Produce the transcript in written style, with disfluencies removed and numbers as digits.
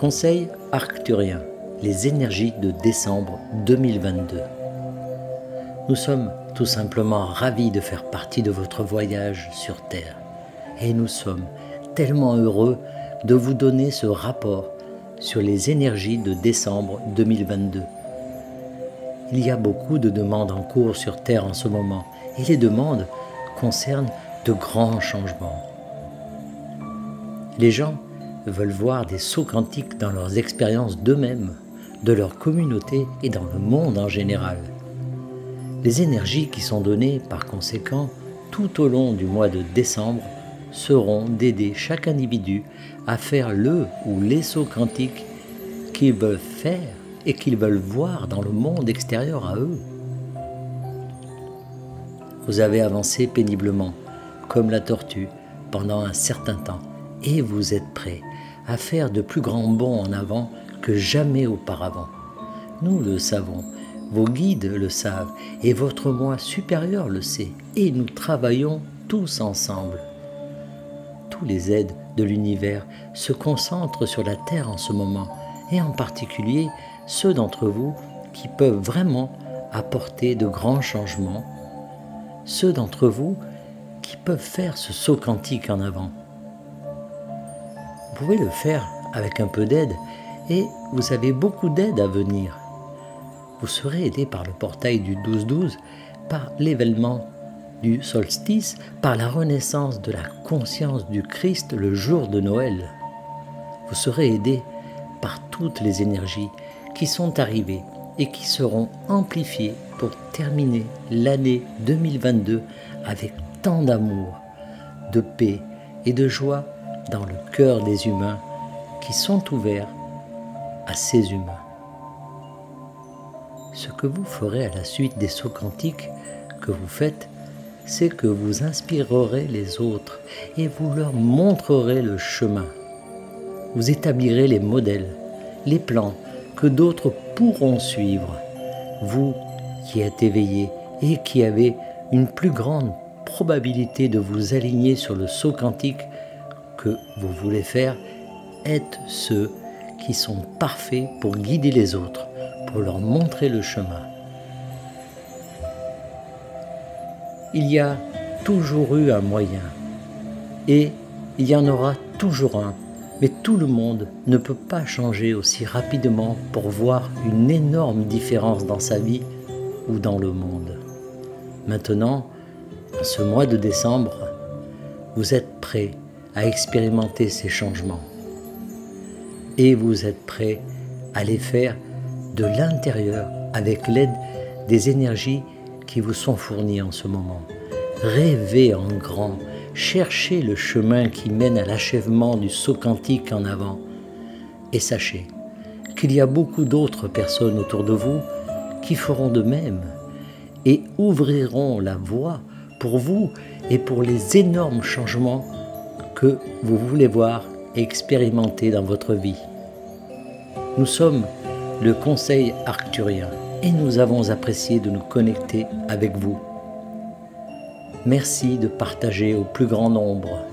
Conseil arcturien, les énergies de décembre 2022. Nous sommes tout simplement ravis de faire partie de votre voyage sur Terre. Et nous sommes tellement heureux de vous donner ce rapport sur les énergies de décembre 2022. Il y a beaucoup de demandes en cours sur Terre en ce moment, et les demandes concernent de grands changements. Les gens veulent voir des sauts quantiques dans leurs expériences d'eux-mêmes, de leur communauté et dans le monde en général. Les énergies qui sont données, par conséquent, tout au long du mois de décembre, seront d'aider chaque individu à faire le ou les sauts quantiques qu'ils veulent faire et qu'ils veulent voir dans le monde extérieur à eux. Vous avez avancé péniblement, comme la tortue, pendant un certain temps, et vous êtes prêts à faire de plus grands bonds en avant que jamais auparavant. Nous le savons, vos guides le savent, et votre moi supérieur le sait, et nous travaillons tous ensemble. Tous les aides de l'univers se concentrent sur la Terre en ce moment, et en particulier ceux d'entre vous qui peuvent vraiment apporter de grands changements, ceux d'entre vous qui peuvent faire ce saut quantique en avant. Vous pouvez le faire avec un peu d'aide, et vous avez beaucoup d'aide à venir. Vous serez aidé par le portail du 12-12, par l'événement du solstice, par la renaissance de la conscience du Christ le jour de Noël. Vous serez aidé par toutes les énergies qui sont arrivées et qui seront amplifiées pour terminer l'année 2022 avec tant d'amour, de paix et de joie dans le cœur des humains qui sont ouverts à ces humains. Ce que vous ferez à la suite des sauts quantiques que vous faites, c'est que vous inspirerez les autres et vous leur montrerez le chemin. Vous établirez les modèles, les plans que d'autres pourront suivre. Vous qui êtes éveillés et qui avez une plus grande probabilité de vous aligner sur le saut quantique que vous voulez faire, êtes ceux qui sont parfaits pour guider les autres, pour leur montrer le chemin. Il y a toujours eu un moyen, et il y en aura toujours un, mais tout le monde ne peut pas changer aussi rapidement pour voir une énorme différence dans sa vie ou dans le monde. Maintenant, en ce mois de décembre, vous êtes prêts à expérimenter ces changements. Et vous êtes prêts à les faire de l'intérieur avec l'aide des énergies qui vous sont fournies en ce moment. Rêvez en grand, cherchez le chemin qui mène à l'achèvement du saut quantique en avant. Et sachez qu'il y a beaucoup d'autres personnes autour de vous qui feront de même et ouvriront la voie pour vous et pour les énormes changements que vous voulez voir et expérimenter dans votre vie. Nous sommes le Conseil arcturien et nous avons apprécié de nous connecter avec vous. Merci de partager au plus grand nombre